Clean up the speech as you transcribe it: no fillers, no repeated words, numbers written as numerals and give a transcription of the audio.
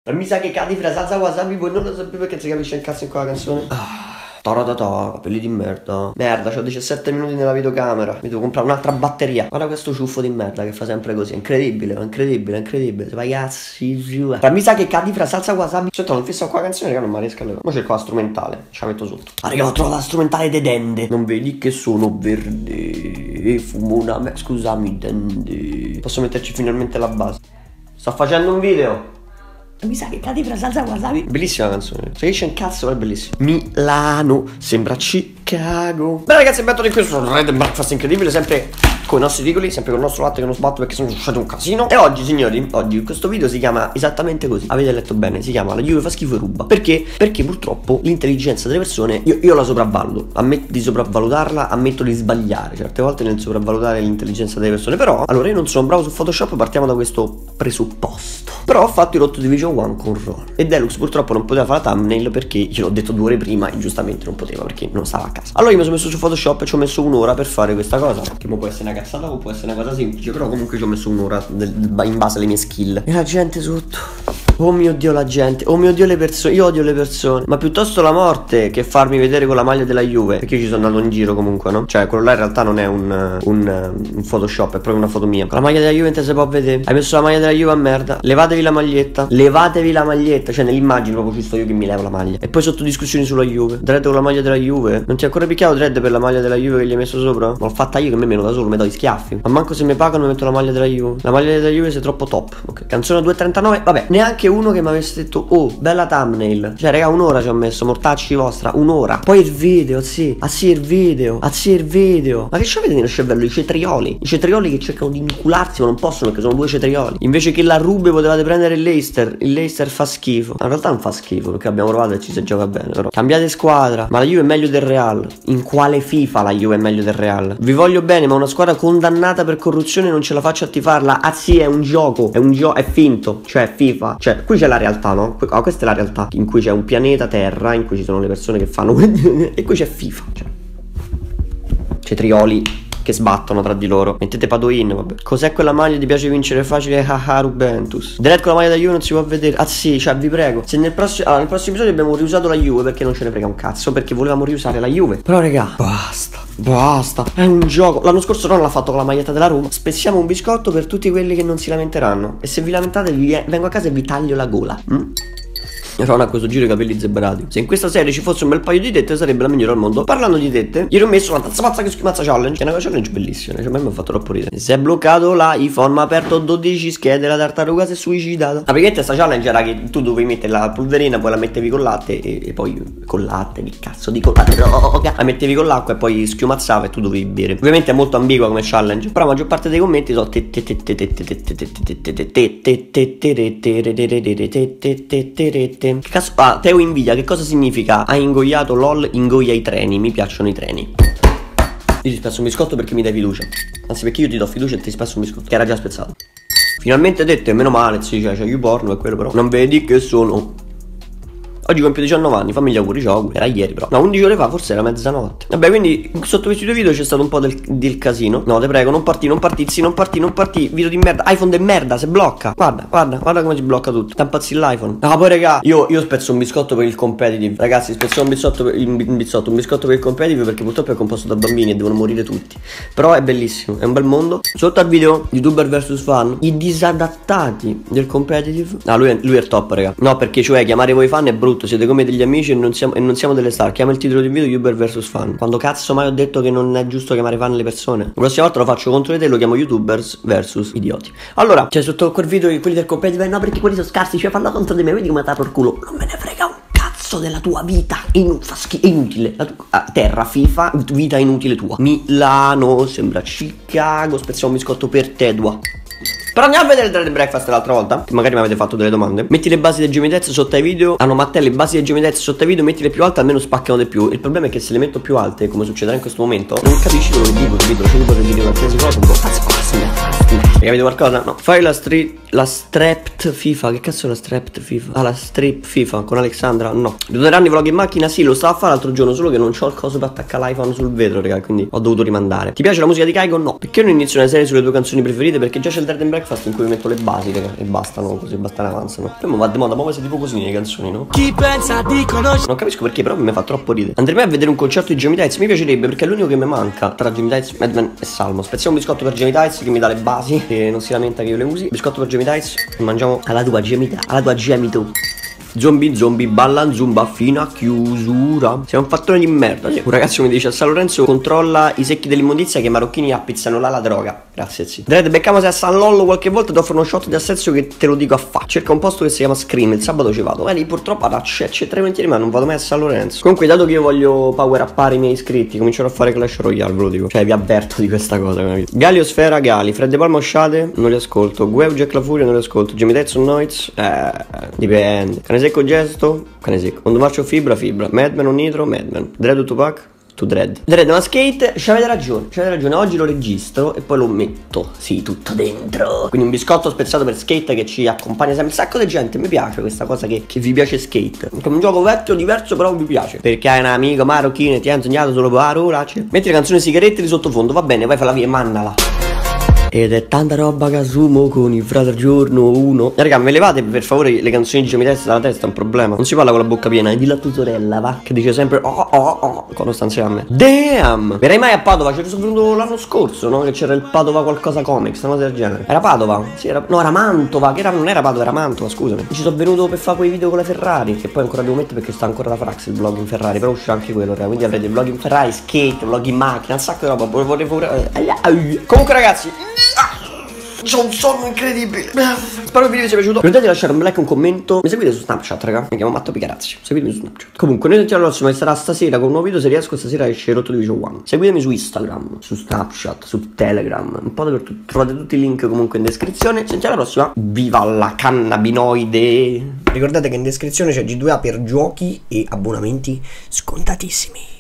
Mi sa che cadi fra salsa wasabi, voi non lo sapete perché si capisce il cazzo in quella canzone. Taratata, capelli di merda. Merda, c'ho 17 minuti nella videocamera. Mi devo comprare un'altra batteria. Guarda questo ciuffo di merda che fa sempre così. È incredibile, è incredibile, è incredibile. Ragazzi, giù. Mi sa che cadi fra salsa wasabi. Sento, non fisso qua la canzone che non mi riesco a levare. Ma cerco la strumentale, ce la metto sotto. Ah, raga, ho trovato la strumentale de Dende. Non vedi che sono verde? Fumo una scusami, Dende. Posso metterci finalmente la base. Sto facendo un video. Mi sa che cadi fra salsa wasabi. Bellissima canzone. Se esce un cazzo, ma è bellissimo. Milano sembra Chicago. Beh ragazzi, bentornati qui su Red Breakfast incredibile. Sempre con i nostri tigoli, sempre con il nostro latte che non sbatto perché sono successo un casino. E oggi signori, oggi questo video si chiama esattamente così. Avete letto bene, si chiama La Juve fa schifo e ruba. Perché? Perché purtroppo l'intelligenza delle persone io la sopravvaluto. Ammetto di sopravvalutarla, ammetto di sbagliare certe volte nel sopravvalutare l'intelligenza delle persone. Però, allora io non sono bravo su Photoshop, partiamo da questo presupposto. Però ho fatto il rotto Division 1 con Ron. E Deluxe purtroppo non poteva fare la thumbnail perché gliel'ho detto 2 ore prima e giustamente non poteva perché non stava a casa. Allora io mi sono messo su Photoshop e ci ho messo un'ora per fare questa cosa. Che può essere una cazzata o può essere una cosa semplice, però comunque ci ho messo un'ora in base alle mie skill. E la gente sotto. Oh mio Dio la gente, oh mio Dio le persone, io odio le persone. Ma piuttosto la morte che farmi vedere con la maglia della Juve. Perché io ci sono andato in giro comunque, no? Cioè quello là in realtà non è un Photoshop, è proprio una foto mia. Con la maglia della Juve non si può vedere. Hai messo la maglia della Juve a merda. Levatevi la maglietta. Levatevi la maglietta. Cioè nell'immagine proprio ci sto io che mi levo la maglia. E poi sotto discussioni sulla Juve. Dredd con la maglia della Juve. Non ti ha ancora picchiato Dredd per la maglia della Juve che gli hai messo sopra? Ma l'ho fatta io che me lo da solo, mi do i schiaffi. Ma manco se mi pagano mi metto la maglia della Juve. La maglia della Juve sei troppo top. Ok. Canzone 2.39. Vabbè, neanche uno che mi avesse detto oh bella thumbnail. Cioè raga, un'ora ci ho messo, mortacci vostra, un'ora. Poi il video, sì, il video. Ma che c'avete nello cervello? I cetrioli che cercano di incularsi ma non possono perché sono 2 cetrioli. Invece che la Rube potevate prendere il Leicester fa schifo. Ma in realtà non fa schifo perché abbiamo provato e ci si gioca bene. Però cambiate squadra. Ma la Juve è meglio del Real. In quale FIFA la Juve è meglio del Real? Vi voglio bene ma una squadra condannata per corruzione non ce la faccio a tifarla. Ah sì, è un gioco, è finto. Cioè è FIFA. Cioè qui c'è la realtà, no? Questa è la realtà in cui c'è un pianeta Terra, in cui ci sono le persone che fanno e qui c'è FIFA, cioè cetrioli che sbattono tra di loro. Mettete Padoin, vabbè. Cos'è quella maglia? Ti piace vincere facile? Haha Rubentus. Dredd con la maglia da Juve non si può vedere. Ah sì, cioè vi prego. Se nel prossimo episodio abbiamo riusato la Juve perché non ce ne frega un cazzo, perché volevamo riusare la Juve. Però raga, basta, è un gioco. L'anno scorso non l'ha fatto con la maglietta della Roma. Spezziamo un biscotto per tutti quelli che non si lamenteranno. E se vi lamentate vengo a casa e vi taglio la gola. Ron ha questo giro i capelli zebrati. Se in questa serie ci fosse un bel paio di tette sarebbe la migliore al mondo. Parlando di tette, ieri ho messo una tazza pazza che schimazza challenge. È una challenge bellissima, cioè a me mi ha fatto troppo ridere. Si è bloccato l'iPhone, ma ha aperto 12 schede, la tartaruga si è suicidata. Praticamente sta challenge era che tu dovevi mettere la polverina, poi la mettevi con latte e poi con latte, che cazzo di latte, la mettevi con l'acqua e poi schiumazzava e tu dovevi bere. Ovviamente è molto ambigua come challenge, però la maggior parte dei commenti sono che cazzo fa? Teo invidia, che cosa significa? Ha ingoiato LOL, ingoia i treni. Mi piacciono i treni. Io ti spezzo un biscotto perché mi dai fiducia. Anzi perché io ti do fiducia e ti spezzo un biscotto che era già spezzato. Finalmente detto e meno male, sì, cioè YouPorn è quello però. Non vedi che sono. Oggi compio 19 anni, fammi gli auguri, ciao. Era ieri però. No, 11 ore fa, forse era mezzanotte. Vabbè, quindi sotto questi 2 video c'è stato un po' del casino. No, te prego, non partì. Video di merda. iPhone de merda, se blocca. Guarda come si blocca tutto. Sta impazzì l'iPhone. No, poi raga, io spezzo un biscotto per il competitive. Ragazzi, spezzo un biscotto per il competitive perché purtroppo è composto da bambini e devono morire tutti. Però è bellissimo, è un bel mondo. Sotto al video, YouTuber vs fan, i disadattati del competitive. Ah, lui è il top, raga. No, perché cioè chiamare voi fan è brutto. Siete come degli amici e non siamo delle star. Chiama il titolo del video YouTuber vs fan. Quando cazzo mai ho detto che non è giusto chiamare fan le persone? La prossima volta lo faccio contro di te e lo chiamo YouTubers vs idioti. Allora, cioè sotto quel video quelli del competitive, no perché quelli sono scarsi, cioè fanno contro di me, vedi come per culo. Non me ne frega un cazzo della tua vita, è inutile. La tua terra FIFA, vita inutile tua. Milano sembra Chicago, spezziamo un biscotto per te, Dua. Però andiamo a vedere il Red Breakfast l'altra volta, che magari mi avete fatto delle domande. Metti le basi del geometezza sotto ai video. Ah no, Matteo, le basi del geometezza sotto ai video mettile più alte, almeno spaccano di più. Il problema è che se le metto più alte, come succederà in questo momento, non capisci quello che dico, capito? Cioè tu potrei dire qualsiasi cosa, un po' cazzo. Hai capito qualcosa? No. Fai la strapped FIFA. Che cazzo è la strapped FIFA? Ah, la strip FIFA con Alexandra? No. 2 anni vlog in macchina? Sì, lo sta a fare l'altro giorno, solo che non c'ho il coso per attaccare l'iPhone sul vetro, raga, quindi ho dovuto rimandare. Ti piace la musica di Kygo? No. Perché non inizio una serie sulle tue canzoni preferite? Perché già c'è il Dead and Breakfast in cui mi metto le basi, raga, e bastano così, basta ne avanzano. Poi mi va di moda, ma sei tipo così le canzoni, no? Chi pensa di conoscere? Non capisco perché, però mi fa troppo ridere. Andrei a vedere un concerto di Jamie Tights, mi piacerebbe, perché è l'unico che mi manca tra Jamie Tights, Madman e Salmo. Spezziamo un biscotto per Jamie Tights che mi dà le basi, che non si lamenta che io le usi. Biscotto per Jamie Tights e mangiamo alla tua gemità, alla tua gemito. Zombie ballan zumba fino a chiusura. Sei un fattore di merda, sì. Un ragazzo mi dice a San Lorenzo controlla i secchi dell'immondizia che i marocchini appizzano là la droga. Grazie sì. Dredd, beccamo se a San Lollo qualche volta ti offro uno shot di assenzio che te lo dico a fa. Cerca un posto che si chiama Scream, il sabato ci vado. Lì purtroppo c'è 3 mentieri ma non vado mai a San Lorenzo. Comunque dato che io voglio power uppare i miei iscritti, comincerò a fare Clash Royale, ve lo dico. Cioè vi avverto di questa cosa, capito? Galio Sfera Gali, Fred De Palma Osciate, non li ascolto. Guev Jack La Furia non li ascolto. Jamie Tyson Noiz, dipende. Cane secco gesto, cane secco. Quando marcio fibra. Madman o Nitro, Madman. Dread Tupac, to Dread. Dread ma skate, c'avete ragione. Oggi lo registro e poi lo metto, sì, tutto dentro. Quindi un biscotto spezzato per skate che ci accompagna sempre. Un sacco di gente, mi piace questa cosa che vi piace skate. Come un gioco vecchio, diverso, però vi piace. Perché hai un amico marocchino e ti ha insegnato solo parolacce. Metti le canzoni sigarette di sottofondo, va bene, vai fa la via e mannala. Ed è tanta roba che assumo con il frate giorno 1. Raga, me levate per favore le canzoni di Jamie Tights dalla testa, è un problema. Non si parla con la bocca piena, dillo a tua sorella, va. Che dice sempre quando sta insieme a me. Damn! Verrai mai a Padova? Ci sono venuto l'anno scorso, no? Che c'era il Padova qualcosa comics, una cosa del genere. Era Padova? Sì, era. No, era Mantova, che era. Non era Padova, era Mantova, scusami. Ci sono venuto per fare quei video con la Ferrari, che poi ancora devo mettere perché sta ancora da Frax il vlog in Ferrari. Però uscirà anche quello, raga. Quindi avrete vlog in Ferrari, skate, vlog in macchina, un sacco di roba. Comunque ragazzi, c'ho un sonno incredibile. Spero il video vi sia piaciuto. Ricordate di lasciare un like e un commento. Mi seguite su Snapchat, raga. Mi chiamo Matto Picarazzi. Seguitemi su Snapchat. Comunque noi sentiamo alla prossima, che sarà stasera con un nuovo video. Se riesco stasera esce Rotto Division 1. Seguitemi su Instagram, su Snapchat, su Telegram, un po' dappertutto. Trovate tutti i link comunque in descrizione. Sentiamo alla prossima. Viva la cannabinoide. Ricordate che in descrizione c'è G2A per giochi e abbonamenti scontatissimi.